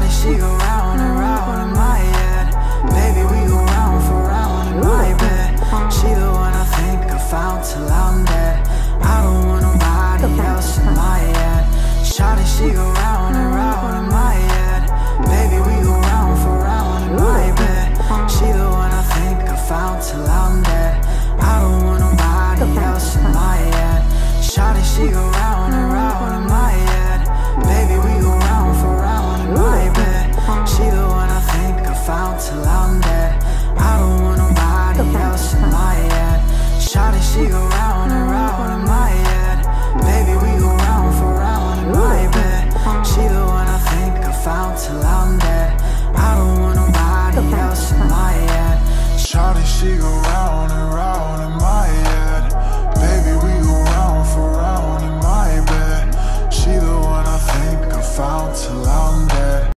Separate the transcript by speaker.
Speaker 1: Shawty, she go round and round in my head. Baby, we go round for round in my bed. She the one I think I found till I'm dead. I don't want nobody else in my head. Shawty, she go round and round in my head. Baby, we go round for round in my bed. She the one I think I found till I'm dead. I don't want nobody else in my head. Shawty, she go round and round in my head. Baby, we go round for round in my bed. She the one I think I found till I'm dead. I don't want nobody else in my head. Shawty, she go round and round in my head. Baby, we go round for round in my bed. She the one I think I found till I'm dead. I don't want nobody else in my head. Shawty, she go round